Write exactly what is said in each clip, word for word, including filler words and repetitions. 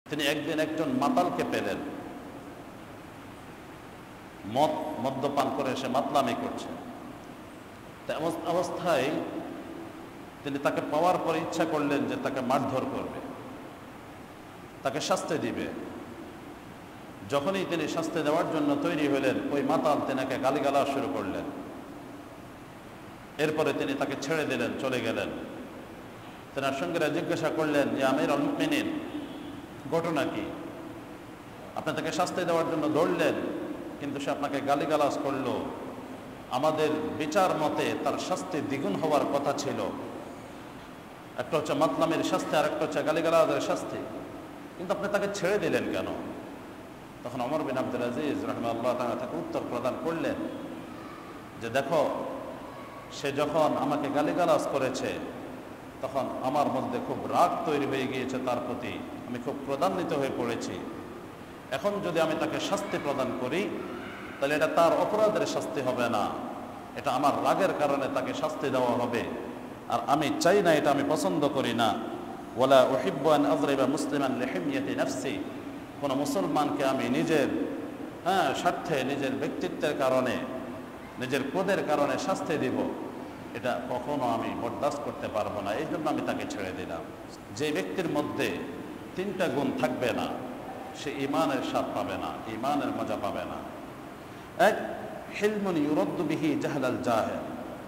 তিনি একদিন একজন মাতালকে পেলেন, মদ মদ্যপান করে সে মাতলামি করছে। অবস্থায় তিনি তাকে পাওয়ার পর ইচ্ছা করলেন যে তাকে মারধর করবে, তাকে শাস্তি দিবে। যখনই তিনি শাস্তি দেওয়ার জন্য তৈরি হলেন, ওই মাতাল তিনাকে গালিগালাজ শুরু করলেন। এরপরে তিনি তাকে ছেড়ে দিলেন, চলে গেলেন। তেনার সঙ্গীরা জিজ্ঞাসা করলেন যে আমিরুল মুমিনিন, ঘটনা কি? আপনি তাকে শাস্তি দেওয়ার জন্য দৌড়লেন, কিন্তু সে আপনাকে গালিগালাজ করলো। আমাদের বিচার মতে তার শাস্তি দ্বিগুণ হওয়ার কথা ছিল। একটা হচ্ছে মাতলামের শাস্তি, আর একটা হচ্ছে গালিগালাজের শাস্তি, কিন্তু আপনি তাকে ছেড়ে দিলেন কেন? তখন ওমর বিন আব্দুল আজিজ রাহিমাহুল্লাহ তাআলা তাকে উত্তর প্রদান করলেন যে দেখো, সে যখন আমাকে গালিগালাজ করেছে তখন আমার মধ্যে খুব রাগ তৈরি হয়ে গিয়েছে তার প্রতি, আমি খুব ক্রোধান্বিত হয়ে পড়েছি। এখন যদি আমি তাকে শাস্তি প্রদান করি তাহলে এটা তার অপরাধের শাস্তি হবে না, এটা আমার রাগের কারণে তাকে শাস্তি দেওয়া হবে, আর আমি চাই না, এটা আমি পছন্দ করি না। ওয়ালা উহিব্বু আন আযরিবা মুসলিমান লিহিমিয়াতি নাফসি, কোনো মুসলমানকে আমি নিজের হ্যাঁ স্বার্থে, নিজের ব্যক্তিত্বের কারণে, নিজের ক্রোধের কারণে শাস্তি দিব, এটা কখনো আমি বরদাস্ত করতে পারবো না। এই জন্য আমি তাকে ছেড়ে দিলাম। যে ব্যক্তির মধ্যে তিনটা গুণ থাকবে না, সে ঈমানের স্বাদ পাবে না, ঈমানের মজা পাবে না। এক, হিলমুন ইউরাদ্দু বিহি জাহলাল জাহিল,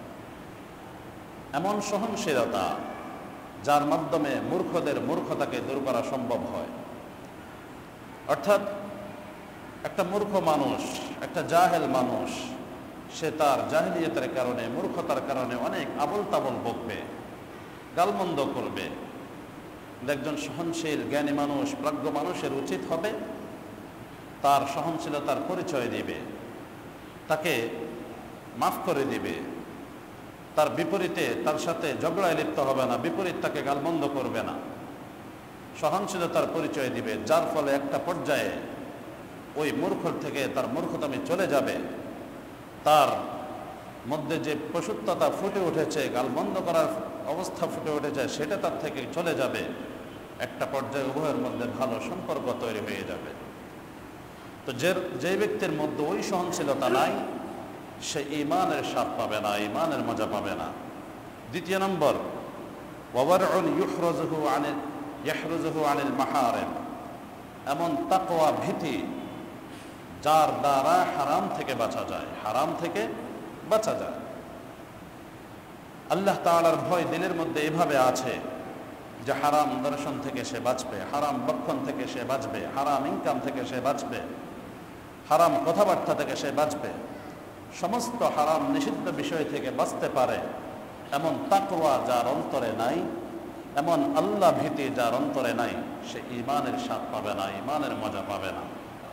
এমন সহনশীলতা যার মাধ্যমে মূর্খদের মূর্খতাকে দূর করা সম্ভব হয়। অর্থাৎ একটা মূর্খ মানুষ, একটা জাহেল মানুষ, সে তার জাহিলিয়তের কারণে, মূর্খতার কারণে অনেক আবল তাবল বকবে, গালমন্দ করবে। একজন সহনশীল জ্ঞানী মানুষ, প্রাজ্ঞ মানুষের উচিত হবে তার সহনশীলতার পরিচয় দিবে, তাকে মাফ করে দিবে, তার বিপরীতে তার সাথে ঝগড়ায় লিপ্ত হবে না, বিপরীত তাকে গালমন্দ করবে না, সহনশীলতার পরিচয় দিবে। যার ফলে একটা পর্যায়ে ওই মূর্খ থেকে তার মূর্খতামি চলে যাবে, তার মধ্যে যে পশুত্বতা ফুটে উঠেছে, গালমন্দ করার অবস্থা ফুটে উঠেছে, সেটা তার থেকে চলে যাবে। একটা পর্যায়ে উভয়ের মধ্যে ভালো সম্পর্ক তৈরি হয়ে যাবে। তো যে যে ব্যক্তির মধ্যে ওই সহনশীলতা নাই, সে ঈমানের স্বাদ পাবে না, ঈমানের মজা পাবে না। দ্বিতীয় নম্বর, ওয়ারউন ইউহরাজুহু আনিল ইয়াহরুজুহু আনিল মাহারিম, এমন তাকওয়া, ভীতি যার দ্বারা হারাম থেকে বাঁচা যায়, হারাম থেকে বাঁচা যায়। আল্লাহ তাআলার ভয় দিলের মধ্যে এভাবে আছে যে হারাম দর্শন থেকে সে বাঁচবে, হারাম বক্ষণ থেকে সে বাঁচবে, হারাম ইনকাম থেকে সে বাঁচবে, হারাম কথাবার্তা থেকে সে বাঁচবে, সমস্ত হারাম নিষিদ্ধ বিষয় থেকে বাঁচতে পারে। এমন তাকওয়া যার অন্তরে নাই, এমন আল্লাহ ভীতি যার অন্তরে নাই, সে ঈমানের স্বাদ পাবে না, ঈমানের মজা পাবে না।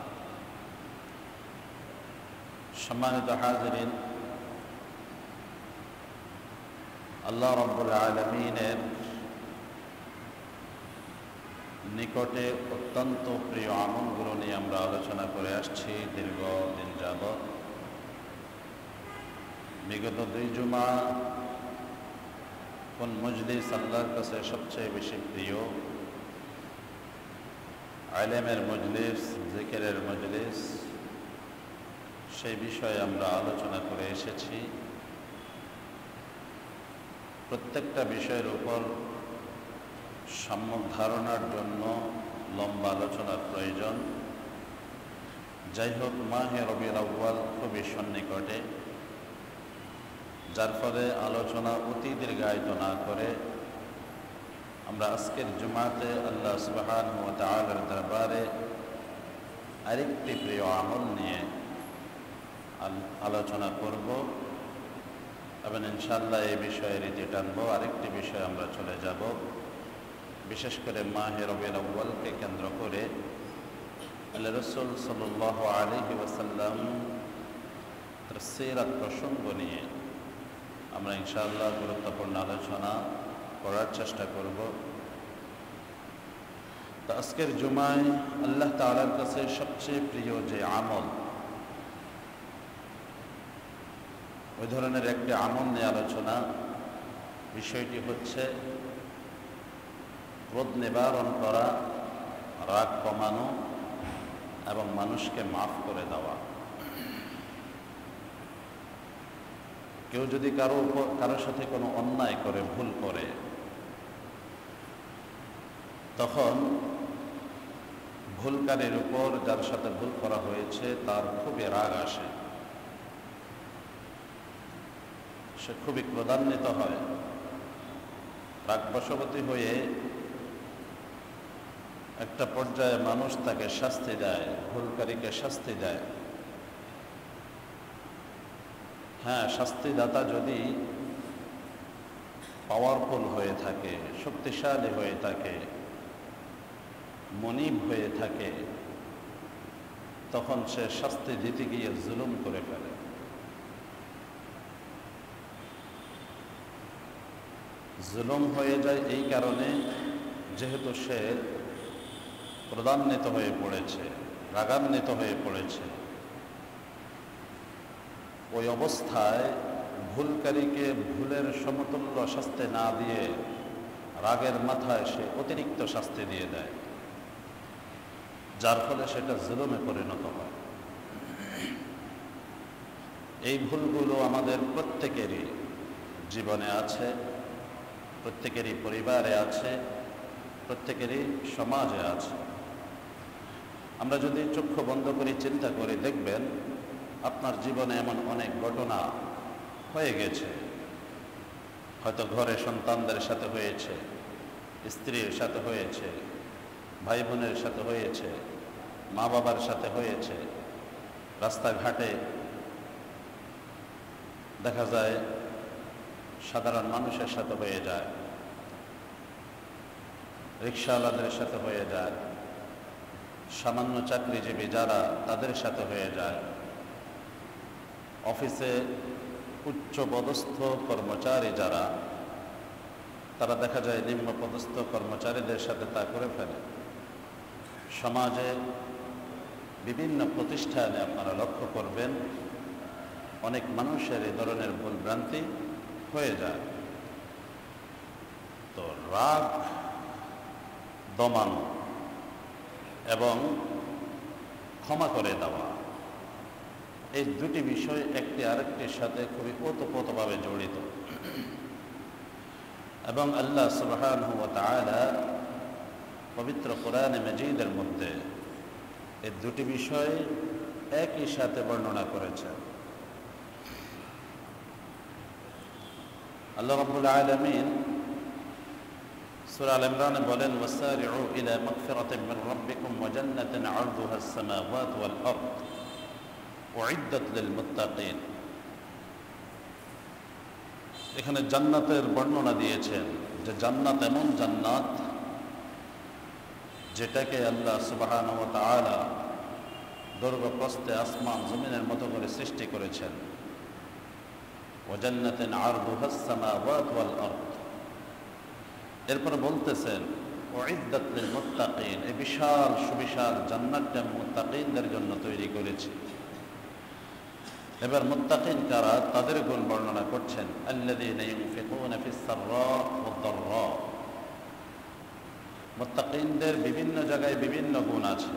সম্মানিত হাজিরিন, আল্লাহ রাব্বুল আলামিনের নিকটে অত্যন্ত প্রিয় আমলগুলো নিয়ে আমরা আলোচনা করে আসছি দীর্ঘদিন যাবৎ। বিগত দুই জুমা কোন মজলিস আল্লাহর কাছে সবচেয়ে বেশি প্রিয়? ইলমের মজলিস, জিকিরের মজলিস, সেই বিষয়ে আমরা আলোচনা করে এসেছি। প্রত্যেকটা বিষয়ের উপর সম্যক ধারণার জন্য লম্বা আলোচনার প্রয়োজন। যাই হোক, মাহে রবিউল আউয়াল খুবই সন্নিকটে, যার ফলে আলোচনা অতি দীর্ঘায়িত না করে আমরা আজকের জুমাতে আল্লাহ সুবহানাহু ওয়া তাআলার দরবারে আরেকটি প্রিয় আমল নিয়ে আলোচনা করব এবং ইনশাআল্লাহ এই বিষয়ে রীতি টানব। আরেকটি বিষয়ে আমরা চলে যাব। বিশেষ করে মাহে রবিউল আউয়ালকে কেন্দ্র করে আল্লাহ রাসূল সাল্লাল্লাহু আলাইহি ওয়াসাল্লাম তার সিরাত প্রসঙ্গ নিয়ে আমরা ইনশাআল্লাহ গুরুত্বপূর্ণ আলোচনা করার চেষ্টা করব। তো আজকের জুমায় আল্লাহ তাআলার কাছে সবচেয়ে প্রিয় যে আমল, ওই ধরনের একটি আমল নিয়ে আলোচনা। বিষয়টি হচ্ছে ক্রোধ নিবারণ করা, রাগ কমানো এবং মানুষকে মাফ করে দেওয়া। কেউ যদি কারো উপর কারোর সাথে কোনো অন্যায় করে, ভুল করে, তখন ভুলকারীর উপর, যার সাথে ভুল করা হয়েছে, তার খুবই রাগ আসে, সে খুবই ক্রোধান্বিত হয়। রাগবশবতী হয়ে একটা পর্যায়ে মানুষ তাকে শাস্তি দেয়, ভুলকারীকে শাস্তি দেয়। হ্যাঁ, শাস্তিদাতা যদি পাওয়ারফুল হয়ে থাকে, শক্তিশালী হয়ে থাকে, মনিব হয়ে থাকে, তখন সে শাস্তি দিতে গিয়ে জুলুম করে ফেলে। জুলুম হয়ে যায় এই কারণে, যেহেতু সে ক্রোধান্বিত হয়ে পড়েছে, রাগান্বিত হয়ে পড়েছে। ওই অবস্থায় ভুলকারীকে ভুলের সমতুল্য শাস্তি না দিয়ে রাগের মাথায় সে অতিরিক্ত শাস্তি দিয়ে দেয়, যার ফলে সেটা জুলুমে পরিণত হয়। এই ভুলগুলো আমাদের প্রত্যেকেরই জীবনে আছে, প্রত্যেকেরই পরিবারে আছে, প্রত্যেকেরই সমাজে আছে। আমরা যদি চক্ষু বন্ধ করে চিন্তা করে দেখবেন, আপনার জীবনে এমন অনেক ঘটনা হয়ে গেছে। হয়তো ঘরে সন্তানদের সাথে হয়েছে, স্ত্রীর সাথে হয়েছে, ভাই বোনের সাথে হয়েছে, মা বাবার সাথে হয়েছে, রাস্তাঘাটে দেখা যায়, সাধারণ মানুষের সাথে হয়ে যায়, রিকশাওয়ালাদের সাথে হয়ে যায়, সামান্য চাকরিজীবী যারা, তাদের সাথে হয়ে যায়, অফিসে উচ্চ পদস্থ কর্মচারী যারা, তারা দেখা যায় নিম্ন পদস্থ কর্মচারীদের সাথে তা করে ফেলে। সমাজে বিভিন্ন প্রতিষ্ঠানে আপনারা লক্ষ্য করবেন, অনেক মানুষের এই ধরনের ভুল ভ্রান্তি হয়ে যায়। তো রাগ দমানো এবং ক্ষমা করে দেওয়া, এই দুটি বিষয় একটি আরেকটির সাথে খুবই ওতপ্রোতভাবে জড়িত। এবং আল্লাহ সুবহানাহু ওয়া তাআলা পবিত্র কোরআনে মাজিদের মধ্যে এই দুটি বিষয় একই সাথে বর্ণনা করেছেন। আল্লাহ রাব্বুল আলামিন সূরা আল ইমরানে বলেন, ওয়াসারিউ ইলা মাগফিরাতিন মির রাব্বিকুম ওয়া জান্নাতিন আরদুহা আস-সামাওয়াতু ওয়াল আরদ উইদ্দাত লিল মুত্তাকিন। এখানে জান্নাতের বর্ণনা দিয়েছেন যে জান্নাত এমন জান্নাত যেটাকে আল্লাহ সুবহানাহু ওয়া তাআলা দৈর্ঘ্য প্রস্থে আসমান জমিনের মতো করে সৃষ্টি করেছেন। ওয়া জান্নাতিন আরদুহা আস-সামাওয়াতু ওয়াল আরদ, এরপর বলতেছেন উইদ্দাত লিল মুত্তাকিন, এই বিশাল সুবিশাল জান্নাতটা মুত্তাকিনদের জন্য তৈরি করেছি। এবার মুত্তাকিন কারা, তাদের গুণ বর্ণনা করছেন। আল্লাযীনা ইউনফিকুনা ফিস সাররা ওয়াদ দাররা, মুত্তাকিনদের বিভিন্ন জায়গায় বিভিন্ন গুণ আছে।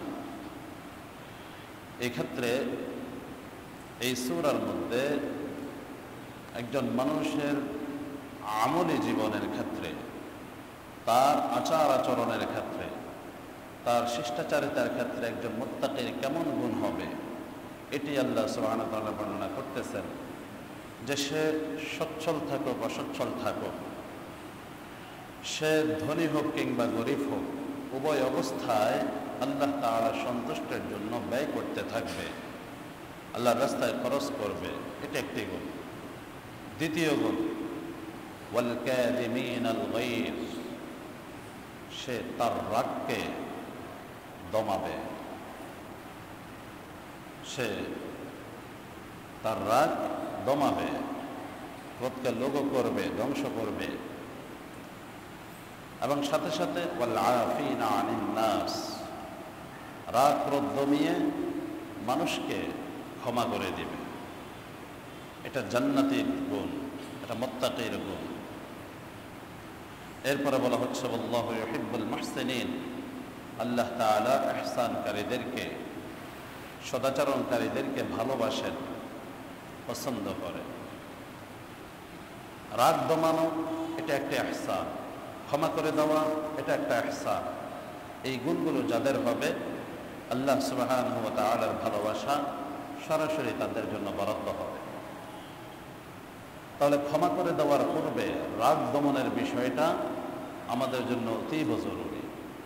এই ক্ষেত্রে এই সূরার মধ্যে একজন মানুষের আমলী জীবনের ক্ষেত্রে, তার আচার আচরণের ক্ষেত্রে, তার শিষ্টাচারিতার ক্ষেত্রে একজন মুত্তাকির কেমন গুণ হবে, এটি আল্লাহ সুবহানাহু ওয়া তাআলা বর্ণনা করতেছেন। যে সে সচ্ছল থাকুক অসচ্ছল থাকুক, সে ধনী হোক কিংবা গরিব হোক, উভয় অবস্থায় আল্লাহ তাআলা সন্তুষ্টের জন্য ব্যয় করতে থাকবে, আল্লাহর রাস্তায় খরচ করবে, এটা একটি গুণ। দ্বিতীয় গুণ, ওয়াল কাযিমিনাল গায়জ, সে তার রাগকে দমাবে, সে তার রাগ দমাবে, ক্রোধকে লঘু করবে, ধ্বংস করবে। এবং সাথে সাথে ওয়াল আফিনা আনিন নাস, রাগ ক্রোধ দমিয়ে মানুষকে ক্ষমা করে দিবে। এটা জান্নাতীর গুণ, এটা মুত্তাকির গুণ। এরপরে বলা হচ্ছে আল্লাহু ইউহিব্বুল মুহসিনিন, আল্লাহ তাআলা ইহসানকারীদেরকে, সদাচরণকারীদেরকে ভালোবাসেন, পছন্দ করেন। রাগ দমানো এটা একটা ইহসান, ক্ষমা করে দেওয়া এটা একটা ইহসান। এই গুণগুলো যাদের হবে, আল্লাহ সুবহানাহু ওয়া তাআলার ভালোবাসা সরাসরি তাদের জন্য বরাদ্দ হবে। তাহলে ক্ষমা করে দেওয়ার পূর্বে রাগ দমনের বিষয়টা আমাদের জন্য অতীব জরুরি।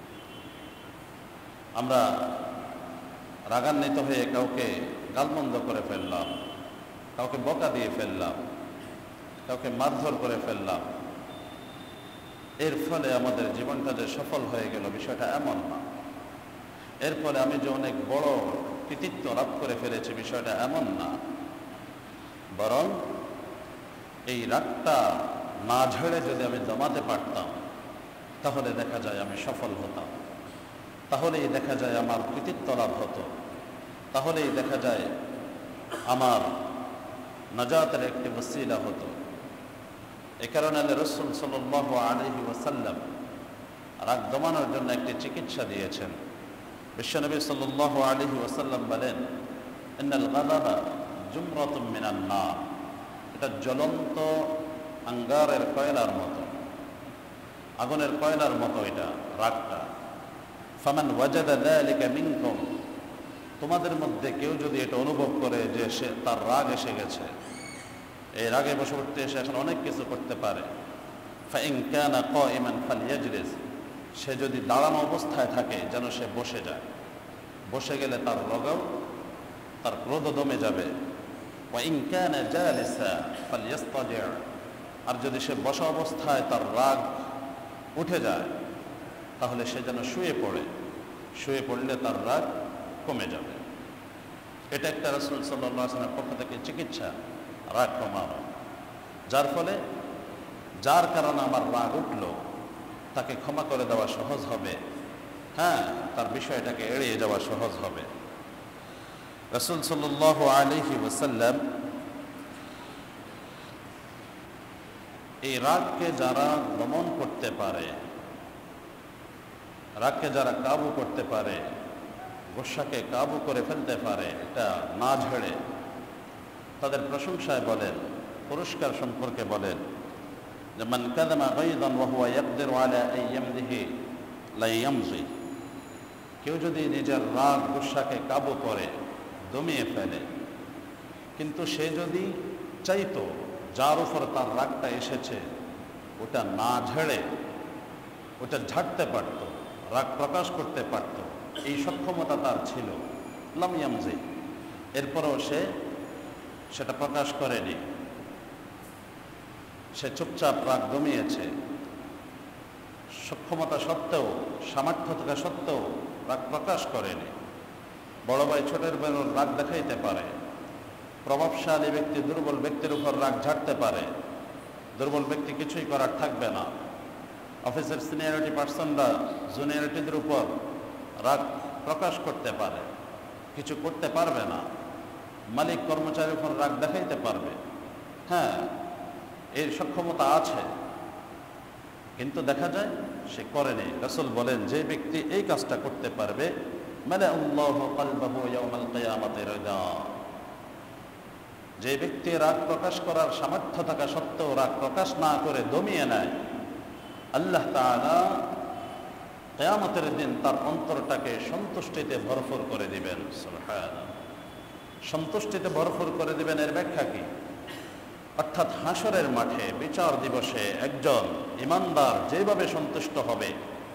আমরা রাগান্বিত হয়ে কাউকে গালমন্দ করে ফেললাম, কাউকে বকা দিয়ে ফেললাম, কাউকে মারধর করে ফেললাম, এর ফলে আমাদের জীবনটা যে সফল হয়ে গেল বিষয়টা এমন না। এর ফলে আমি যে অনেক বড় কৃতিত্ব লাভ করে ফেলেছি বিষয়টা এমন না। বরং এই রাগটা না ঝেড়ে যদি আমি জমাতে পারতাম, তাহলে দেখা যায় আমি সফল হতাম, তাহলেই দেখা যায় আমার কৃতিত্ব লাভ হতো, তাহলেই দেখা যায় আমার নাজাতের একটি ওসিলা হতো। এ কারণে রাসূল সাল্লাল্লাহু আলাইহি ওয়াসাল্লাম রাগ দমানোর জন্য একটি চিকিৎসা দিয়েছেন। বিশ্বনবী সাল্লাল্লাহু আলাইহি ওয়াসাল্লাম বলেন, ইন্নাল গাদাবা জুমরাতুম মিনান নার, এটা জ্বলন্ত আঙ্গারের কয়লার মতো, আগুনের কয়লার মতো এটা রাগটা। ফামান ওয়াজাদা যালিকা মিনকুম, তোমাদের মধ্যে কেউ যদি এটা অনুভব করে যে সে তার রাগ এসে গেছে, এই রাগে বসে উঠতে এসে এখন অনেক কিছু করতে পারে, ফাইন কানা কাইমান ফালইয়াজলিস, সে যদি দাঁড়ানো অবস্থায় থাকে যেন সে বসে যায়। বসে গেলে তার রগও, তার ক্রোধ দমে যাবে। ওয়াইন কানা জালিসা ফালইস্তাজি', আর যদি সে বসা অবস্থায় তার রাগ উঠে যায় তাহলে সে যেন শুয়ে পড়ে, শুয়ে পড়লে তার রাগ কমে যাবে। এটা একটা রাসূল সাল্লাল্লাহু আলাইহি ওয়াসাল্লামের পক্ষ থেকে চিকিৎসা, রাগ কমানো। যার ফলে যার কারণে আমার রাগ উঠল তাকে ক্ষমা করে দেওয়া সহজ হবে, হ্যাঁ, তার বিষয়টাকে এড়িয়ে যাওয়া সহজ হবে। রাসূল সাল্লাল্লাহু আলাইহি ওয়াসাল্লাম এই রাগকে যারা দমন করতে পারে, রাগকে যারা কাবু করতে পারে, গোসাকে কাবু করে ফেলতে পারে, এটা না ঝেড়ে, তাদের প্রশংসায় বলেন, পুরস্কার সম্পর্কে বলেন যে মান কাযামা গায়যান ওয়া হুয়া ইয়াকদিরু আলা আন ইয়ামদিহি লা ইয়ামজি, কেউ যদি নিজের রাগ গোসাকে কাবু করে, দমিয়ে ফেলে, কিন্তু সে যদি চাইতো যার উপর তার রাগটা এসেছে ওটা না ঝেড়ে ওটা ঝাড়তে পারত, রাগ প্রকাশ করতে পারত, এই সক্ষমতা তার ছিল, লাম ইয়ামজি, এরপরও সে সেটা প্রকাশ করেনি, সে চুপচাপ রাগ দমিয়েছে। সক্ষমতা সত্ত্বেও, সামর্থ্য থাকা সত্ত্বেও রাগ প্রকাশ করেনি। বড় ভাই ছোটের বেরোর রাগ দেখাইতে পারে, প্রভাবশালী ব্যক্তি দুর্বল ব্যক্তির উপর রাগ ঝাড়তে পারে, দুর্বল ব্যক্তি কিছুই করার থাকবে না। অফিসের সিনিয়রিটি পার্সনরা জুনিয়রিটিদের উপর রাগ প্রকাশ করতে পারে, কিছু করতে পারবে না। মালিক কর্মচারীর উপর রাগ দেখাইতে পারবে, হ্যাঁ, এর সক্ষমতা আছে, কিন্তু দেখা যায় সে করেনি। রাসূল বলেন যে ব্যক্তি এই কাজটা করতে পারবে, মালা আল্লাহু কলবাহু ইয়াউমাল কিয়ামাতি রিদা, যে ব্যক্তি রাগ প্রকাশ করার সামর্থ্য থাকা সত্ত্বেও রাগ প্রকাশ না করে দমিয়ে নেয়, আল্লাহ তাআলা কিয়ামতের দিন তার অন্তরটাকে সন্তুষ্টিতে ভরপুর করে দিবেন। সুবহানাল্লাহ, সন্তুষ্টিতে ভরপুর করে দিবেন। এর ব্যাখ্যা কি? অর্থাৎ হাসরের মাঠে বিচার দিবসে একজন ইমানদার যেভাবে সন্তুষ্ট হবে,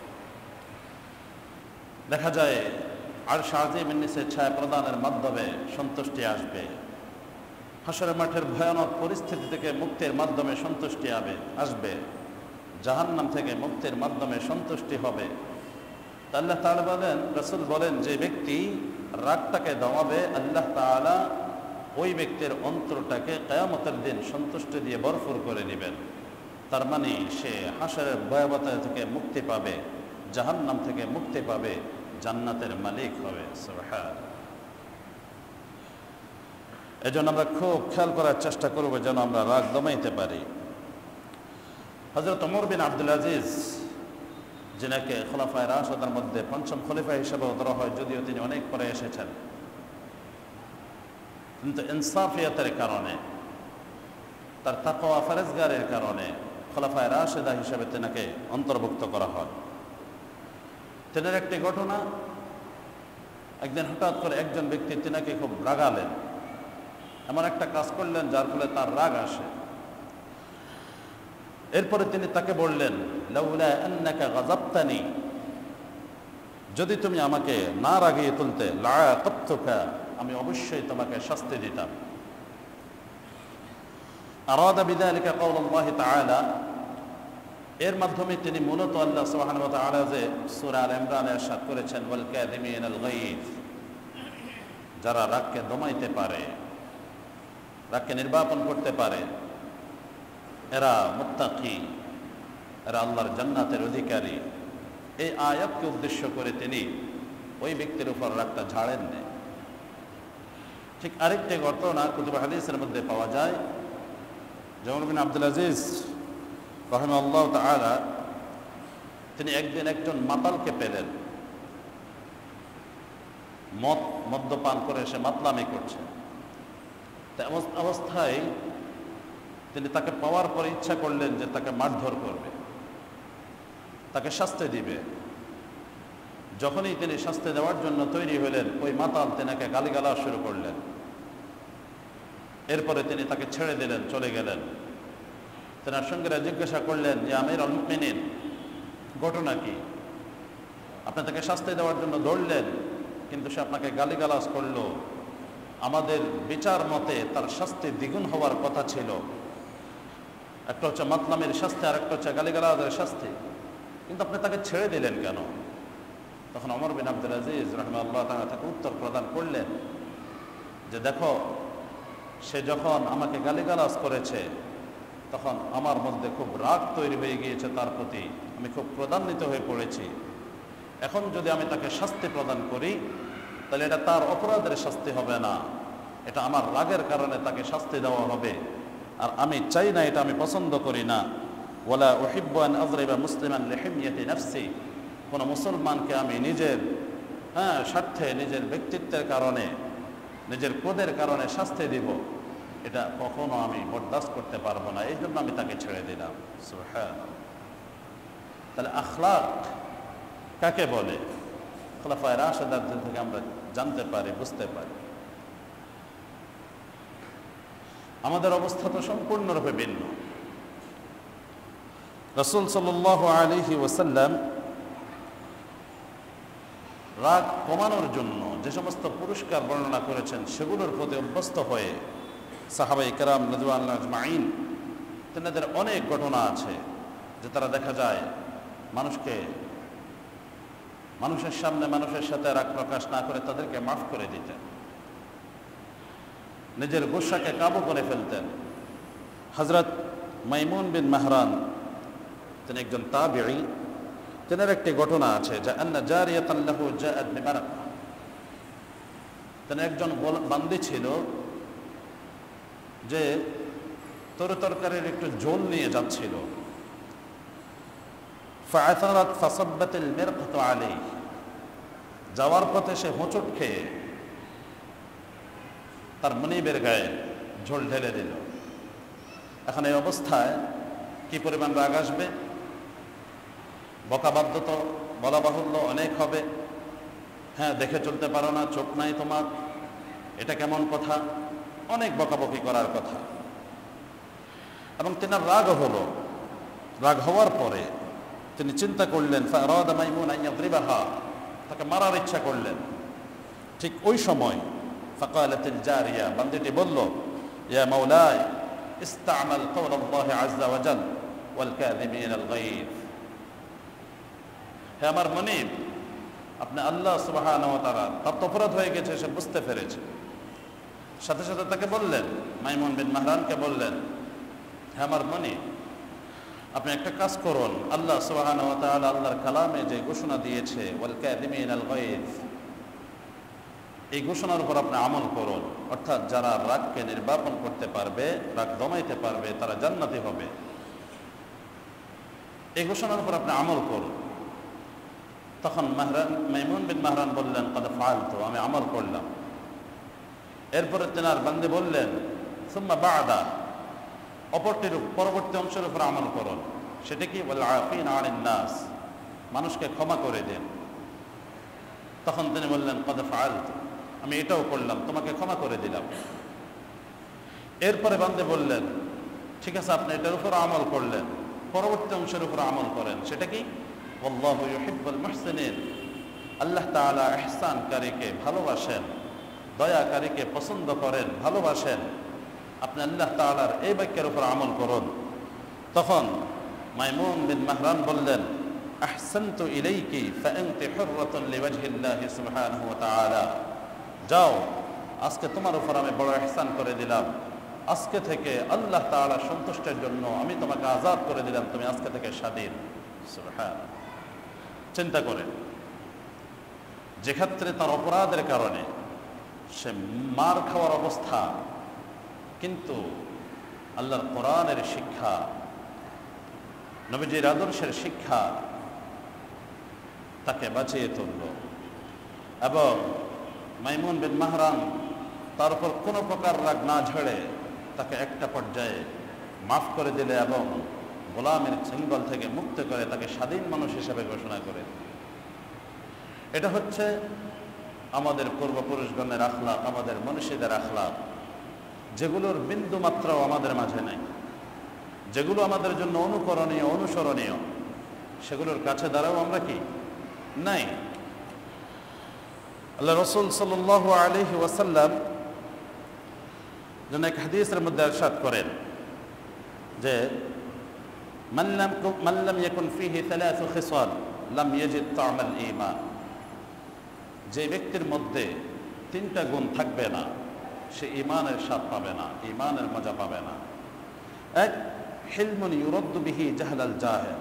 দেখা যায় আরশ আযীমের নিচে ছায়া প্রদানের মাধ্যমে সন্তুষ্টি আসবে। হাসরের মাঠের ভয়ানক পরিস্থিতি থেকে মুক্তির মাধ্যমে সন্তুষ্টি আবে আসবে, জাহান্নাম থেকে মুক্তির মাধ্যমে সন্তুষ্টি হবে। আল্লাহ তাআলা বলেন, রাসূল বলেন, যে ব্যক্তি রাগটাকে দমাবে, আল্লাহ তাআলা ওই ব্যক্তির অন্তরটাকে কিয়ামতের দিন সন্তুষ্টি দিয়ে ভরপুর করে দিবেন। তার মানে সে হাসরের ভয়াবহতা থেকে মুক্তি পাবে, জাহান্নাম থেকে মুক্তি পাবে, জান্নাতের মালিক হবে। সুবহানাল্লাহ। এজন্য আমরা খুব খেয়াল করার চেষ্টা করব যেন আমরা রাগ দমাইতে পারি। হযরত ওমর বিন আব্দুল আজিজ যিনাকে খোলাফায়ে রাশিদার মধ্যে পঞ্চম খলিফা হিসেবে ধরা হয়, যদিও তিনি অনেক পরে এসেছেন, কিন্তু ইনসাফিয়তের কারণে, তার তাকওয়া ফরজগারের কারণে খোলাফায়ে রাশিদা হিসেবে তেনাকে অন্তর্ভুক্ত করা হয়। তেনার একটি ঘটনা, একদিন হঠাৎ করে একজন ব্যক্তি তেনাকে খুব রাগালেন, এমন একটা কাজ করলেন যার ফলে তার রাগ আসে। এরপরে তিনি তাকে বললেন, লাউলা আন্নাকা গাযাবতানি, যদি তুমি আমাকে না রাগিয়ে তুলতে, লাআকাবতুকা, আমি অবশ্যই তোমাকে শাস্তি দিতাম। আরাদা বিযালিকা কাওলুল্লাহি তাআলা, এর মাধ্যমে তিনি মূলত আল্লাহ সুবহানাহু ওয়া তাআলা যে সূরা আল ইমরানে ইরশাদ করেছেন, ওয়াল কাযিমিনাল গায়জ, যারা রাগকে দমাইতে পারে, রাগকে নির্বাপন করতে পারে, এরা মুত্তাকি, এরা আল্লাহর জান্নাতের অধিকারী। এই আয়াতকে উদ্দেশ্য করে তিনি ওই ব্যক্তির উপর রাগটা ঝাড়েন না। ঠিক আরেকটি ঘটনা কুতুবে হাদিসের মধ্যে পাওয়া যায়, যেমন বিন আব্দুল আজিজ রাহিমাহুল্লাহ তাআলা, তিনি একদিন একজন মাতালকে পেলেন, মদ মদ্যপান করে সে মাতলামি করছে। অবস্থায় তিনি তাকে পাওয়ার পর ইচ্ছা করলেন যে তাকে মারধর করবে, তাকে শাস্তি দিবে। যখনই তিনি শাস্তি দেওয়ার জন্য তৈরি হলেন, ওই মাতাল তেনাকে গালিগালাজ শুরু করলেন। এরপরে তিনি তাকে ছেড়ে দিলেন, চলে গেলেন। তেনার সঙ্গীরা জিজ্ঞাসা করলেন, যে আমিরুল মুমিনিন, ঘটনা কি? আপনি তাকে শাস্তি দেওয়ার জন্য দৌড়লেন, কিন্তু সে আপনাকে গালিগালাজ করলো। আমাদের বিচার মতে তার শাস্তি দ্বিগুণ হওয়ার কথা ছিল। একটা হচ্ছে মাতলামির শাস্তি, আর একটা হচ্ছে গালিগালাজের শাস্তি, কিন্তু আপনি তাকে ছেড়ে দিলেন কেন? তখন ওমর বিন আব্দুল আজিজ রাহিমাহুল্লাহ তাআলা তাকে উত্তর প্রদান করলেন যে, দেখো, সে যখন আমাকে গালিগালাজ করেছে তখন আমার মধ্যে খুব রাগ তৈরি হয়ে গিয়েছে তার প্রতি, আমি খুব ক্রোধান্বিত হয়ে পড়েছি। এখন যদি আমি তাকে শাস্তি প্রদান করি, তাহলে এটা তার অপরাধের শাস্তি হবে না, এটা আমার রাগের কারণে তাকে শাস্তি দেওয়া হবে। আর আমি চাই না, এটা আমি পছন্দ করি না। ওয়ালা উহিব্বু আন আযরিবা মুসলিমান লিহিমিয়াতি নাফসি, কোনো মুসলমানকে আমি নিজের হ্যাঁ স্বার্থে, নিজের ব্যক্তিত্বের কারণে, নিজের ক্রোধের কারণে শাস্তি দিব, এটা কখনো আমি বরদাস্ত করতে পারবো না। এই জন্য আমি তাকে ছেড়ে দিলাম। সুবহানাল্লাহ। তাহলে আখলাক কাকে বলে? খোলাফায়ে রাশিদাদের থেকে আমরা জানতে পারি, বুঝতে পারি। আমাদের অবস্থা তো সম্পূর্ণরূপে ভিন্ন। রাসূল সাল্লাল্লাহু আলাইহি ওয়াসাল্লাম রাগ কমানোর জন্য যে সমস্ত পুরস্কার বর্ণনা করেছেন, সেগুলোর প্রতি অভ্যস্ত হয়ে সাহাবায়ে কেরাম রাদিয়াল্লাহু আজমাইন, তেনাদের অনেক ঘটনা আছে যে তারা দেখা যায় মানুষকে, মানুষের সামনে মানুষের সাথে রাগ প্রকাশ না করে তাদেরকে মাফ করে দিতেন, নিজের গুসাকে কাবু করে ফেলতেন। হযরত মাইমুন বিন মাহরান, তিনি একজন তাবিঈ, তেনার একটি ঘটনা আছে যে আন্না জারিয়াতান লাহু জাআত বিমারাক, তিনি একজন বান্দি ছিল যে তরকারির একটু ঝোল নিয়ে যাচ্ছিল। ফাআথারাত ফাসাব্বাতিল মিরকাতু আলাইহি, যাওয়ার পথে সে হোঁচট খেয়ে তার মনিবের গায়ে ঝোল ঢেলে দিল। এখন এই অবস্থায় কি পরিমাণ রাগ আসবে? বকাবাদ্য তো বলা বাহুল্য অনেক হবে। হ্যাঁ, দেখে চলতে পারো না, চোখ নাই তোমার, এটা কেমন কথা, অনেক বকাবকি করার কথা। এবং তেনার রাগ হলো। রাগ হওয়ার পরে তিনি চিন্তা করলেন, ফারাদা মাইমুন আন ইয়াদরিবাহা, তাকে মারার ইচ্ছা করলেন। ঠিক ওই সময় ফাকালাতিল জারিয়া, বান্দিটি বলল, ইয়া মাওলাই ইস্তামাল কওলাল্লাহি আযজা ওয়া জাল ওয়াল কাযিমিনাল গায়জ, হে আমার মনিব, আপনি আল্লাহ সুবহানাহু ওয়া তাআলা, তার তো অপরাধ হয়ে গেছে, সে বুঝতে পেরেছে। সাথে সাথে তাকে বললেন, মাইমুন বিন মাহরানকে বললেন, হে আমার মনিব, আপনি একটা কাজ করুন, আল্লাহ সুবহানাহু ওয়া তাআলা আল্লাহর কালামে যে ঘোষণা দিয়েছে, ওয়াল কাযিমিনাল গায়জ, এই ঘোষণার উপর আপনি আমল করুন। অর্থাৎ যারা রাগকে নির্বাপন করতে পারবে, রাগ দমাইতে পারবে, তারা জান্নাতি হবে। এই ঘোষণার উপর আপনি আমল করুন। তখন মাহরান মাইমুন বিন মাহরান বললেন কদ ফাআলতু, আমি আমল করলাম। এরপরে তেনার বান্দে বললেন সুম্মা বা'দা, অপরটির পরবর্তী অংশের উপর আমল করুন। সেটা কি? ওয়াল আফিনা আনিন নাস, মানুষকে ক্ষমা করে দেন। তখন তিনি বললেন কদ ফাআলতু, আমি এটাও করলাম, তোমাকে ক্ষমা করে দিলাম। এরপরে বান্দে বললেন ঠিক আছে, আপনি এটার উপর আমল করলেন, পরবর্তী অংশের উপর আমল করেন। সেটা কি? আল্লাহু ইউহিব্বুল মুহসিনিন, আল্লাহ তাআলা ইহসানকারীকে ভালোবাসেন, দয়াকারীকে পছন্দ করেন, ভালোবাসেন। আপনি আল্লাহ তাআলার এই বাক্যের উপর আমল করুন। তখন মাইমুন বিন মাহরান বললেন আহসানতু ইলাইকি ফাআনতি হুররাতুন লিওয়াজহিল্লাহি সুবহানাহু ওয়া তাআলা, যাও, আজকে তোমার উপর আমি বড় ইহসান করে দিলাম, আজকে থেকে আল্লাহ তাআলার সন্তুষ্টির জন্য আমি তোমাকে আজাদ করে দিলাম, তুমি আজকে থেকে স্বাধীন। সুবহানাল্লাহ। চিন্তা করেন, যে ক্ষেত্রে তার অপরাধের কারণে সে মার খাওয়ার অবস্থা, কিন্তু আল্লাহর কোরআনের শিক্ষা, নবীজির আদর্শের শিক্ষা তাকে বাঁচিয়ে তুলল। এবং মাইমুন বিন মাহরান তার উপর কোনো প্রকার রাগ না ঝেড়ে তাকে একটা পর্যায়ে মাফ করে দিলে এবং গোলামের শৃঙ্খল থেকে মুক্ত করে তাকে স্বাধীন মানুষ হিসেবে ঘোষণা করে। এটা হচ্ছে আমাদের পূর্বপুরুষগণের আখলাক, আমাদের মনীষীদের আখলাক, যেগুলোর বিন্দু মাত্রাও আমাদের মাঝে নাই, যেগুলো আমাদের জন্য অনুকরণীয়, অনুসরণীয়, সেগুলোর কাছে দ্বারাও আমরা কি নাই। আল্লাহ রাসূল সাল্লাল্লাহু আলাইহি ওয়াসাল্লাম যেন এক হাদিসের মধ্যে ইরশাদ করেন যে মান লাম মান লাম ইয়াকুন ফীহি থালাথু খিসাল লাম ইয়াজিদ তা'মাল ঈমান, যে ব্যক্তির মধ্যে তিনটা গুণ থাকবে না সে ঈমানের স্বাদ পাবে না, ঈমানের মজা পাবে না। এক, হিলমুন ইউরাদ্দু বিহি জাহলাল জাহিল,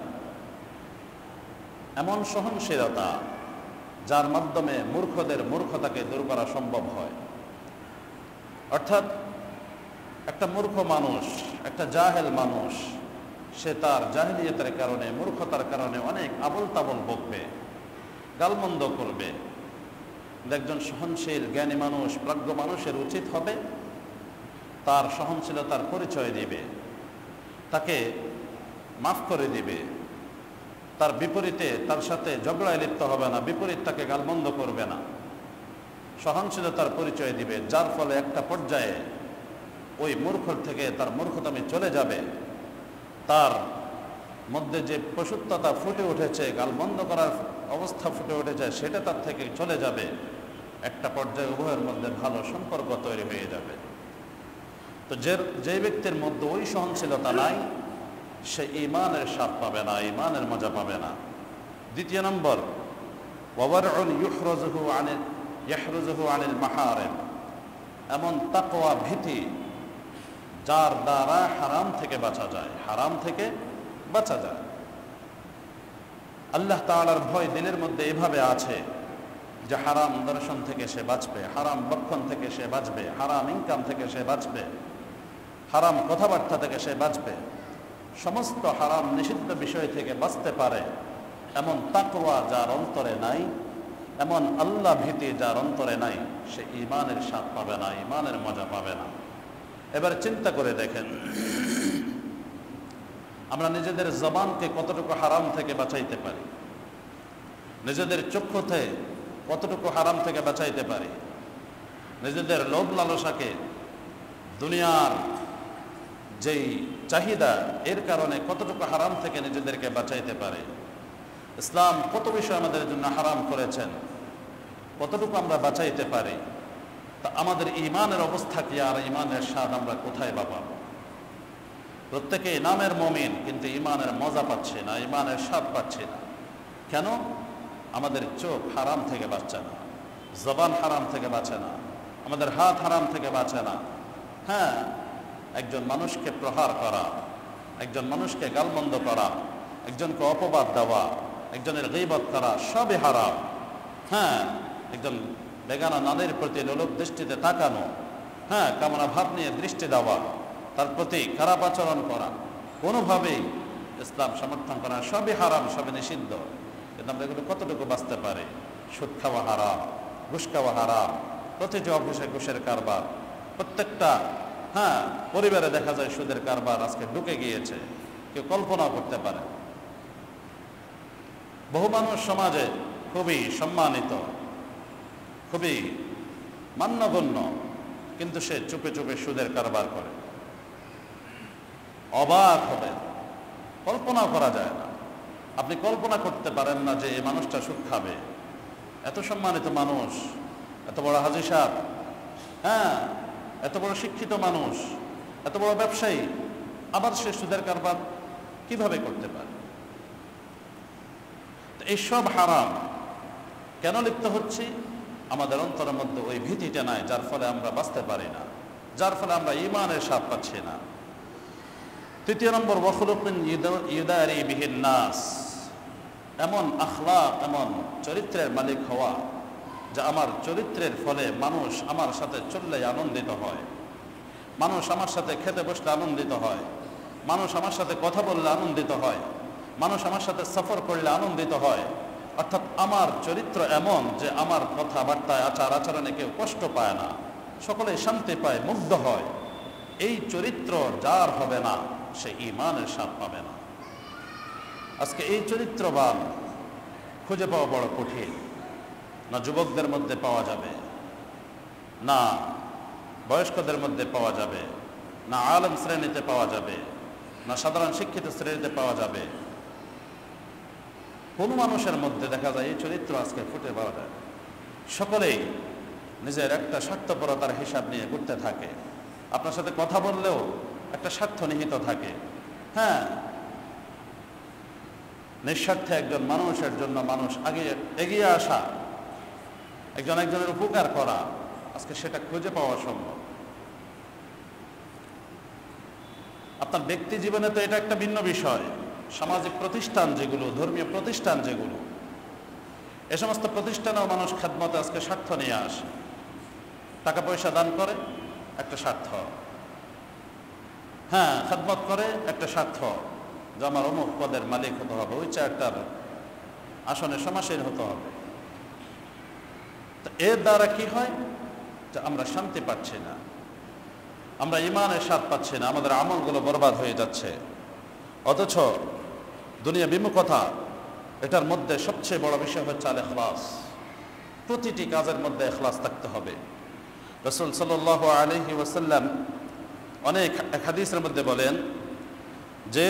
এমন সহনশীলতা যার মাধ্যমে মূর্খদের মূর্খতাকে দূর করা সম্ভব হয়। অর্থাৎ একটা মূর্খ মানুষ, একটা জাহেল মানুষ, সে তার জাহিলিয়তের কারণে, মূর্খতার কারণে অনেক আবল তাবল বকবে, গালমন্দ করবে। একজন সহনশীল জ্ঞানী মানুষ, প্রাজ্ঞ মানুষের উচিত হবে তার সহনশীলতার পরিচয় দিবে, তাকে মাফ করে দিবে, তার বিপরীতে তার সাথে ঝগড়ায় লিপ্ত হবে না, বিপরীত তাকে গালমন্দ করবে না, সহনশীলতার পরিচয় দিবে, যার ফলে একটা পর্যায়ে ওই মূর্খর থেকে তার মূর্খতামি চলে যাবে, তার মধ্যে যে পশুত্বতা ফুটে উঠেছে, গালমন্দ করার অবস্থা ফুটে উঠেছে, সেটা তার থেকে চলে যাবে। একটা পর্যায়ে উভয়ের মধ্যে ভালো সম্পর্ক তৈরি হয়ে যাবে। তো যে যে ব্যক্তির মধ্যে ওই সহনশীলতা নাই, সে ঈমানের স্বাদ পাবে না, ঈমানের মজা পাবে না। দ্বিতীয় নম্বর, ওয়ারউন ইউহরাজুহু আনিল ইয়াহরুজুহু আনিল মাহারিম, এমন তাকওয়া, ভীতি যার দ্বারা হারাম থেকে বাঁচা যায়, হারাম থেকে বাঁচা যায়। আল্লাহ তাআলার ভয় দিলের মধ্যে এভাবে আছে যে হারাম দর্শন থেকে সে বাঁচবে, হারাম বক্ষণ থেকে সে বাঁচবে, হারাম ইনকাম থেকে সে বাঁচবে, হারাম কথাবার্তা থেকে সে বাঁচবে, সমস্ত হারাম নিষিদ্ধ বিষয় থেকে বাঁচতে পারে। এমন তাকওয়া যার অন্তরে নাই, এমন আল্লাহ ভীতি যার অন্তরে নাই, সে ঈমানের স্বাদ পাবে না, ঈমানের মজা পাবে না। এবার চিন্তা করে দেখেন, আমরা নিজেদের জবানকে কতটুকু হারাম থেকে বাঁচাইতে পারি, নিজেদের চক্ষুতে কতটুকু হারাম থেকে বাঁচাইতে পারি, নিজেদের লোভ লালসাকে, দুনিয়ার যেই চাহিদা, এর কারণে কতটুকু হারাম থেকে নিজেদেরকে বাঁচাইতে পারে। ইসলাম কত বিষয় আমাদের জন্য হারাম করেছেন, কতটুকু আমরা বাঁচাইতে পারি। তা আমাদের ঈমানের অবস্থা কি, আর ঈমানের স্বাদ আমরা কোথায় পাবো? প্রত্যেকে নামের মুমিন, কিন্তু ঈমানের মজা পাচ্ছি না, ঈমানের স্বাদ পাচ্ছি না। কেন? আমাদের চোখ হারাম থেকে বাঁচছে না, জবান হারাম থেকে বাঁচে না, আমাদের হাত হারাম থেকে বাঁচে না। হ্যাঁ, একজন মানুষকে প্রহার করা, একজন মানুষকে গালমন্দ করা, একজনকে অপবাদ দেওয়া, একজনের গীবত করা, সবই হারাম। হ্যাঁ, একজন বেগানা নারীর প্রতি লোলুপ দৃষ্টিতে তাকানো, হ্যাঁ, কামনা ভাব নিয়ে দৃষ্টি দেওয়া, তার প্রতি খারাপ আচরণ করা, কোনোভাবেই ইসলাম সমর্থন করা, সবই হারাম, সবই নিষিদ্ধ। কিন্তু আমরা এগুলো কতটুকু বাঁচতে পারি? সুদ খাওয়া হারাম, ঘুষ খাওয়া হারাম, প্রতিটি অফিসে ঘুষের কারবার, প্রত্যেকটা হ্যাঁ পরিবারে দেখা যায় সুদের কারবার আজকে ঢুকে গিয়েছে, কেউ কল্পনাও করতে পারে। বহু মানুষ সমাজে খুবই সম্মানিত, খুবই মান্যগণ্য, কিন্তু সে চুপে চুপে সুদের কারবার করে। অবাক হবে, কল্পনাও করা যায় না। আপনি কল্পনা করতে পারেন না যে এই মানুষটা সুদ খাবে। এত সম্মানিত মানুষ, এত বড় হাজী সাহেব, হ্যাঁ এত বড় শিক্ষিত মানুষ, এত বড় ব্যবসায়ী, আবার সে সুদের কারবার কিভাবে করতে পারে? এইসব হারাম কেন লিপ্ত হচ্ছি? আমাদের অন্তরের মধ্যে ওই ভীতিটা নাই, যার ফলে আমরা বাঁচতে পারি না, যার ফলে আমরা ঈমানের স্বাদ পাচ্ছি না। তৃতীয় নম্বর, ওয়াখলুকিন ইউদারি বিহিন নাস, এমন আখলাক, এমন চরিত্রের মালিক হওয়া যে আমার চরিত্রের ফলে মানুষ আমার সাথে চললে আনন্দিত হয়, মানুষ আমার সাথে খেতে বসলে আনন্দিত হয়, মানুষ আমার সাথে কথা বললে আনন্দিত হয়, মানুষ আমার সাথে সফর করলে আনন্দিত হয়। অর্থাৎ আমার চরিত্র এমন যে আমার কথাবার্তায়, আচার আচরণে কেউ কষ্ট পায় না, সকলে শান্তি পায়, মুগ্ধ হয়। এই চরিত্র যার হবে না, সে ঈমানের স্বাদ পাবে না। আজকে এই চরিত্রবান খুঁজে পাওয়া বড় কঠিন। না যুবকদের মধ্যে পাওয়া যাবে, না বয়স্কদের মধ্যে পাওয়া যাবে, না আলেম শ্রেণীতে পাওয়া যাবে, না সাধারণ শিক্ষিত শ্রেণীতে পাওয়া যাবে। কোন মানুষের মধ্যে দেখা যায় এই চরিত্র আজকে ফুটে পাওয়া যায়। সকলেই নিজের একটা স্বার্থপরতার হিসাব নিয়ে ঘুরতে থাকে। আপনার সাথে কথা বললেও একটা স্বার্থ নিহিত থাকে। হ্যাঁ, নিঃস্বার্থে একজন মানুষের জন্য মানুষ আগে এগিয়ে আসা, একজন একজনের উপকার করা, আজকে সেটা খুঁজে পাওয়া সম্ভব। আপনার ব্যক্তি জীবনে তো এটা একটা ভিন্ন বিষয়। সামাজিক প্রতিষ্ঠান যেগুলো, ধর্মীয় প্রতিষ্ঠান যেগুলো, এ সমস্ত প্রতিষ্ঠানেও মানুষ খেদমতে আজকে স্বার্থ নিয়ে আসে। টাকা পয়সা দান করে একটা স্বার্থ, হ্যাঁ খেদমত করে একটা স্বার্থ, যে আমার অমুক পদের মালিক হতে হবে, ওই চেয়ারটার আসনে সমাসীন হতে হবে। তো এর দ্বারা কি হয় যে আমরা শান্তি পাচ্ছি না, আমরা ঈমানের স্বাদ পাচ্ছি না, আমাদের আমলগুলো বরবাদ হয়ে যাচ্ছে। অথচ দুনিয়া বিমুখতা, এটার মধ্যে সবচেয়ে বড় বিষয় হচ্ছে আল ইখলাস। প্রতিটি কাজের মধ্যে ইখলাস থাকতে হবে। রাসূল সাল্লাল্লাহু আলাইহি ওয়াসাল্লাম অনেক হাদিসের মধ্যে বলেন যে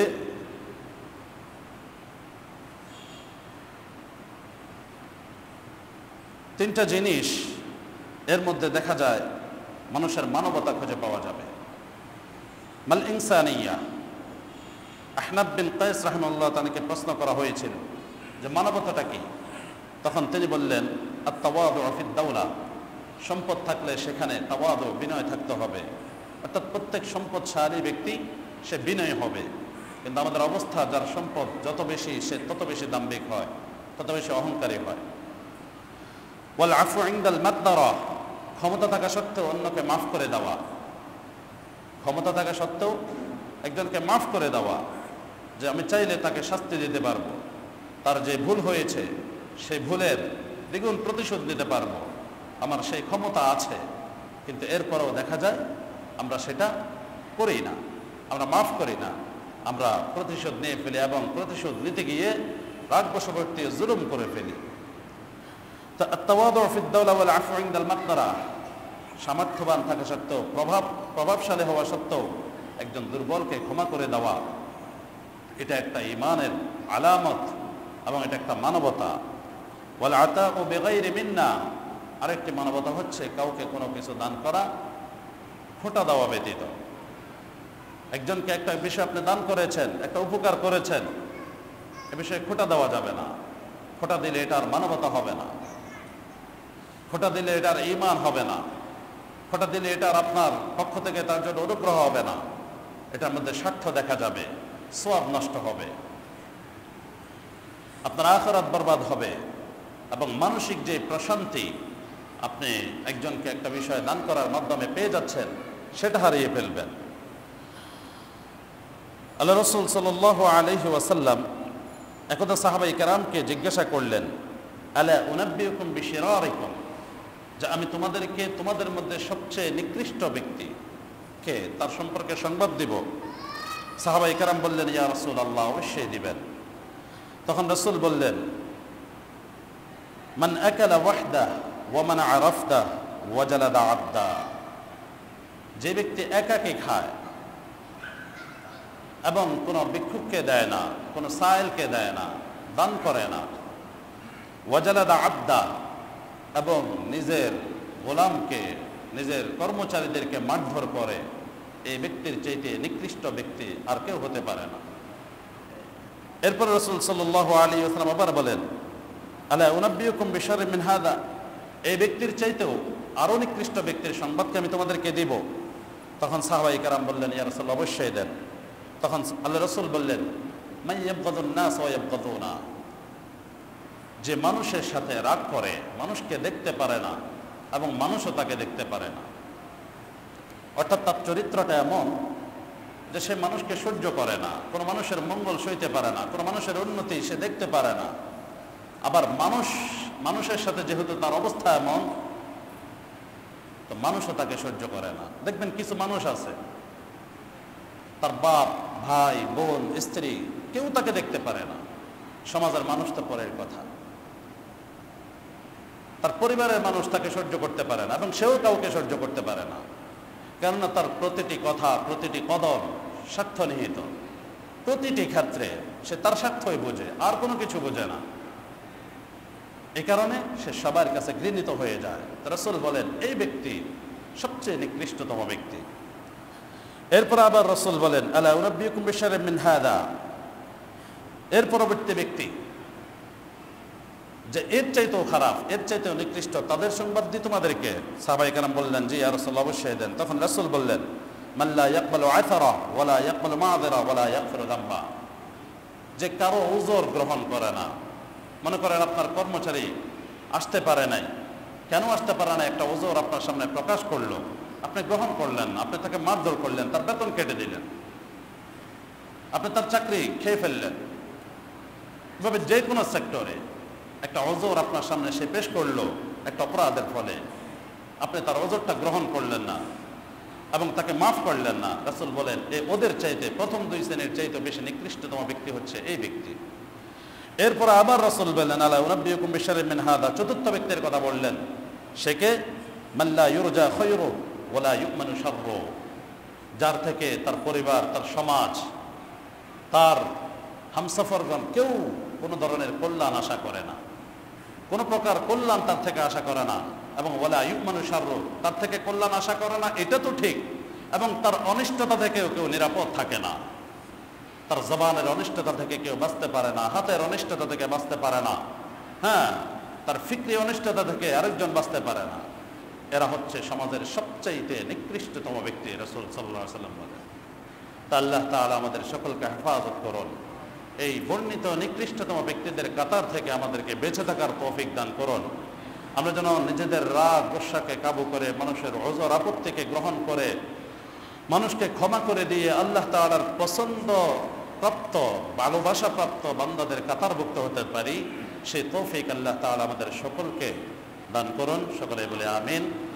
তিনটা জিনিস এর মধ্যে দেখা যায় মানুষের মানবতা খুঁজে পাওয়া যাবে। মাল ইনসানিয়া। আহনাব বিন কায়েস রাহিমাহুল্লাহ তাআলাকে প্রশ্ন করা হয়েছিল যে মানবতাটা কি? তখন তিনি বললেন, আত-তাওয়াদু ফিদ দাওলা। সম্পদ থাকলে সেখানে তাওয়াদু, বিনয় থাকতে হবে। অর্থাৎ প্রত্যেক সম্পদশালী ব্যক্তি সে বিনয় হবে। কিন্তু আমাদের অবস্থা, যার সম্পদ যত বেশি সে তত বেশি দাম্ভিক হয়, তত বেশি অহংকারী হয়। ওয়াল আফু ইনদাল মাকদারা। ক্ষমতা থাকা সত্ত্বেও অন্যকে মাফ করে দেওয়া, ক্ষমতা থাকা সত্ত্বেও একজনকে মাফ করে দেওয়া, যে আমি চাইলে তাকে শাস্তি দিতে পারবো, তার যে ভুল হয়েছে সেই ভুলের দ্বিগুণ প্রতিশোধ নিতে পারবো, আমার সেই ক্ষমতা আছে। কিন্তু এরপরেও দেখা যায় আমরা সেটা করি না, আমরা মাফ করি না, আমরা প্রতিশোধ নিয়ে ফেলি এবং প্রতিশোধ নিতে গিয়ে রাগবশবর্তী জুলুম করে ফেলি। তো আত-তাওয়াদু ফিদ দাওলা ওয়াল আফু ইনদাল মাকদারা। সামর্থ্যবান থাকা সত্ত্বেও, প্রভাব প্রভাবশালী হওয়া সত্ত্বেও একজন দুর্বলকে ক্ষমা করে দেওয়া, এটা একটা ঈমানের আলামত এবং এটা একটা মানবতা। ওয়াল আতাউ বিগাইরি মিন্না। আরেকটি মানবতা হচ্ছে কাউকে কোনো কিছু দান করা খোঁটা দেওয়া ব্যতীত। একজনকে একটা বিষয় আপনি দান করেছেন, একটা উপকার করেছেন, এ বিষয়ে খোঁটা দেওয়া যাবে না। খোঁটা দিলে এটার মানবতা হবে না, খোঁটা দিলে এটার ঈমান হবে না, খোঁটা দিলে এটার আপনার পক্ষ থেকে তার জন্য অনুগ্রহ হবে না, এটার মধ্যে স্বার্থ দেখা যাবে, সওয়াব নষ্ট হবে, আপনার আখিরাত বরবাদ হবে এবং মানসিক যে প্রশান্তি আপনি একজনকে একটা বিষয় দান করার মাধ্যমে পেয়ে যাচ্ছেন সেটা হারিয়ে ফেলবেন। আল্লাহ রাসূল সাল্লাল্লাহু আলাইহি ওয়াসাল্লাম একদা সাহাবায়ে কেরামকে জিজ্ঞাসা করলেন, আলা উনাব্বিউকুম বিশিরারিকুম, যে আমি তোমাদেরকে তোমাদের মধ্যে সবচেয়ে নিকৃষ্ট ব্যক্তি কে তার সম্পর্কে সংবাদ দিব? সাহাবায়ে কেরাম বললেন, ইয়া রাসূলুল্লাহ, অবশ্যই দিবেন। তখন রাসূল বললেন, মান আকালা ওয়াহদা ওয়া মান আরাফদা ওয়া জালাদা আবদা, যে ব্যক্তি একাকী খায় এবং কোনো ভিক্ষুককে দেয় না, কোনো সায়েলকে দেয় না, দান করে না, ওয়া জালাদা আবদা, এবং নিজের গোলামকে নিজের কর্মচারীদেরকে মারধর করে, এই ব্যক্তির চাইতে নিকৃষ্ট ব্যক্তি আর কেউ হতে পারে না। এরপর রাসূল সাল্লাল্লাহু আলাইহি ওয়াসাল্লাম আবার বলেন, আলা উনাব্বিউকুম বিশাররিন মিন হাযা, এই ব্যক্তির চাইতেও আরো নিকৃষ্ট ব্যক্তির সংবাদকে আমি তোমাদেরকে দিব। তখন সাহাবায়ে কেরাম বললেন, ইয়া রাসূলুল্লাহ, অবশ্যই দেন। তখন আল্লাহ রাসূল বললেন, মান ইয়াবগাদুন নাস ওয়া ইয়াবগাদুনা, যে মানুষের সাথে রাগ করে, মানুষকে দেখতে পারে না এবং মানুষও তাকে দেখতে পারে না, অর্থাৎ তার চরিত্রটা এমন যে সে মানুষকে সহ্য করে না, কোনো মানুষের মঙ্গল সইতে পারে না, কোনো মানুষের উন্নতি সে দেখতে পারে না। আবার মানুষ মানুষের সাথে যেহেতু তার অবস্থা এমন, তো মানুষও তাকে সহ্য করে না। দেখবেন কিছু মানুষ আছে, তার বাপ, ভাই, বোন, স্ত্রী কেউ তাকে দেখতে পারে না, সমাজের মানুষ তো পরের কথা, তার পরিবারের মানুষ তাকে সহ্য করতে পারে না এবং সেও কাউকে সহ্য করতে পারে না, কেননা তার প্রতিটি কথা, প্রতিটি কদম স্বার্থ নিহিত, প্রতিটি ক্ষেত্রে সে তার স্বার্থই বোঝে, আর কোনো কিছু বোঝে না। এই কারণে সে সবার কাছে ঘৃণিত হয়ে যায়। রাসূল বলেন, এই ব্যক্তি সবচেয়ে নিকৃষ্টতম ব্যক্তি। এরপর আবার রাসূল বলেন, আলা উনাব্বিউকুম বিশাররিন মিন হাযা, এর পরবর্তী ব্যক্তি যে এর চাইতেও খারাপ, এর চাইতেও নিকৃষ্ট, তাদের সংবাদ দিই তোমাদেরকে। সাহাবায়ে কেরাম বললেন, জি ইয়া রাসূলুল্লাহ, অবশ্যই দেন। তখন রাসূল বললেন, মান লা ইয়াকবালু আযরা ওয়া লা ইয়াকবালু মা'যিরা ওয়া লা ইয়াগফিরু যামবা, যে কারো উযর গ্রহণ করে না। মনে করেন আপনার কর্মচারী আসতে পারে নাই, কেন আসতে পারে না, একটা উযর আপনার সামনে প্রকাশ করলো, আপনি গ্রহণ করলেন না, আপনি তাকে মারধর করলেন, তার বেতন কেটে দিলেন, আপনি তার চাকরি খেয়ে ফেললেন। এভাবে যে কোনো সেক্টরে একটা ওজর আপনার সামনে সে পেশ করলো একটা অপরাধের ফলে, আপনি তার ওজরটা গ্রহণ করলেন না এবং তাকে মাফ করলেন না। রাসূল বলেন, এই ওদের চাইতে, প্রথম দুই শ্রেণীর চাইতে বেশি নিকৃষ্টতম ব্যক্তি হচ্ছে এই ব্যক্তি। এরপর আবার রাসূল বললেন, আলা উনাব্বিউকুম বিশাররিন মিন হাযা, চতুর্থ ব্যক্তির কথা বললেন, সে কে? মান লা ইউরজা খায়রু ওয়া লা ইউমানু শাররু, যার থেকে তার পরিবার, তার সমাজ, তার হামসফরগণ কেউ কোনো ধরনের কল্যাণ আশা করে না, কোনো প্রকার কল্যাণ তার থেকে আশা করে না, এবং ওয়ালা ইউমানু শাররু, তার থেকে কল্যাণ আশা করে না, এটা তো ঠিক, এবং তার অনিষ্টতা থেকেও কেউ নিরাপদ থাকে না, তার জবানের অনিষ্টতা থেকে কেউ বাঁচতে পারে না, হাতের অনিষ্টতা থেকে বাঁচতে পারে না, হ্যাঁ, তার ফিক্রি অনিষ্টতা থেকে আরেকজন বাঁচতে পারে না। এরা হচ্ছে সমাজের সবচাইতে নিকৃষ্টতম ব্যক্তি, রাসূল সাল্লাল্লাহু আলাইহি ওয়াসাল্লাম বলেন। তা আল্লাহ তাআলা আমাদের সকলকে হেফাজত করুন, এই বর্ণিত নিকৃষ্টতম ব্যক্তিদের কাতার থেকে আমাদেরকে বেঁচে থাকার তৌফিক দান করুন। আমরা যেন নিজেদের রাগ গোসাকে কাবু করে, মানুষের ওজর আপত্তিকে গ্রহণ করে, মানুষকে ক্ষমা করে দিয়ে আল্লাহ তাআলার পছন্দ প্রাপ্ত, ভালোবাসা প্রাপ্ত বান্দাদের কাতারভুক্ত হতে পারি, সেই তৌফিক আল্লাহ তাআলা আমাদের সকলকে দান করুন। সকলে বলে আমিন।